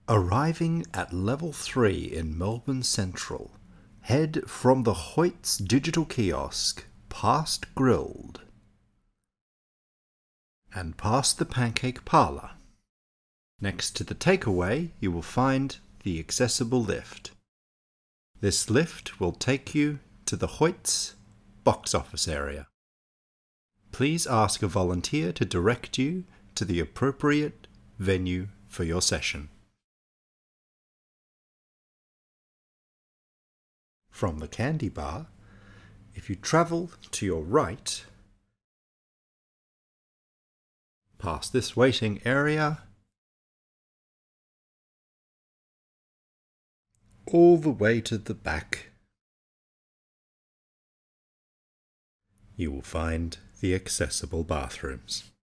Arriving at Level 3 in Melbourne Central, head from the Hoyts digital kiosk past Grilled and past the Pancake Parlour. Next to the takeaway, you will find the accessible lift. This lift will take you to the Hoyts box office area. Please ask a volunteer to direct you to the appropriate venue for your session. From the candy bar, if you travel to your right, past this waiting area, all the way to the back, you will find the accessible bathrooms.